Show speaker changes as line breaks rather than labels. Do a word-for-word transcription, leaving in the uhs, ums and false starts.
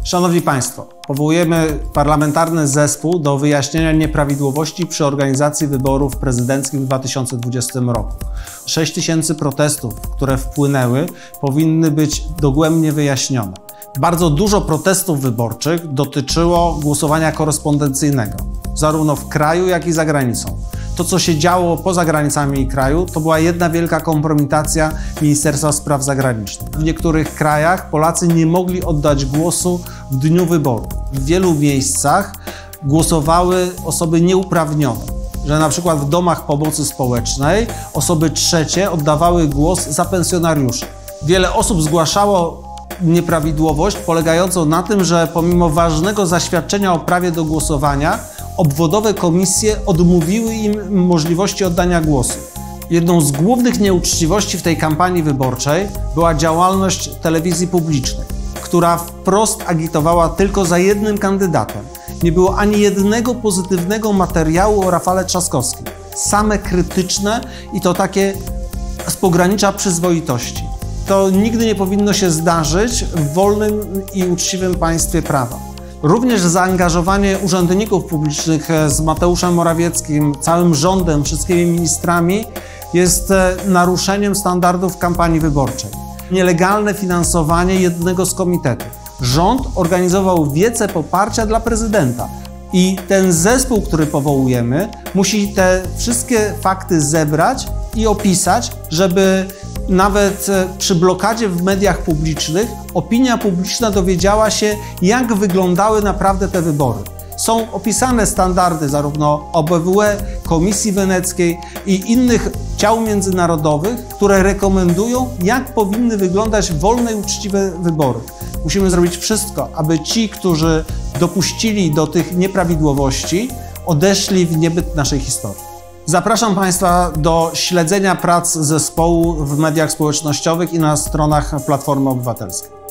Szanowni Państwo, powołujemy parlamentarny zespół do wyjaśnienia nieprawidłowości przy organizacji wyborów prezydenckich w dwa tysiące dwudziestym roku. sześć tysięcy protestów, które wpłynęły, powinny być dogłębnie wyjaśnione. Bardzo dużo protestów wyborczych dotyczyło głosowania korespondencyjnego, zarówno w kraju, jak i za granicą. To, co się działo poza granicami kraju, to była jedna wielka kompromitacja Ministerstwa Spraw Zagranicznych. W niektórych krajach Polacy nie mogli oddać głosu w dniu wyborów. W wielu miejscach głosowały osoby nieuprawnione, że na przykład w domach pomocy społecznej osoby trzecie oddawały głos za pensjonariuszy. Wiele osób zgłaszało nieprawidłowość polegającą na tym, że pomimo ważnego zaświadczenia o prawie do głosowania, obwodowe komisje odmówiły im możliwości oddania głosu. Jedną z głównych nieuczciwości w tej kampanii wyborczej była działalność telewizji publicznej, która wprost agitowała tylko za jednym kandydatem. Nie było ani jednego pozytywnego materiału o Rafale Trzaskowskim. Same krytyczne i to takie z pogranicza przyzwoitości. To nigdy nie powinno się zdarzyć w wolnym i uczciwym państwie prawa. Również zaangażowanie urzędników publicznych z Mateuszem Morawieckim, całym rządem, wszystkimi ministrami jest naruszeniem standardów kampanii wyborczej. Nielegalne finansowanie jednego z komitetów. Rząd organizował wiece poparcia dla prezydenta i ten zespół, który powołujemy, musi te wszystkie fakty zebrać i opisać, żeby nawet przy blokadzie w mediach publicznych opinia publiczna dowiedziała się, jak wyglądały naprawdę te wybory. Są opisane standardy zarówno O B W E, Komisji Weneckiej i innych ciał międzynarodowych, które rekomendują, jak powinny wyglądać wolne i uczciwe wybory. Musimy zrobić wszystko, aby ci, którzy dopuścili do tych nieprawidłowości, odeszli w niebyt naszej historii. Zapraszam Państwa do śledzenia prac zespołu w mediach społecznościowych i na stronach Platformy Obywatelskiej.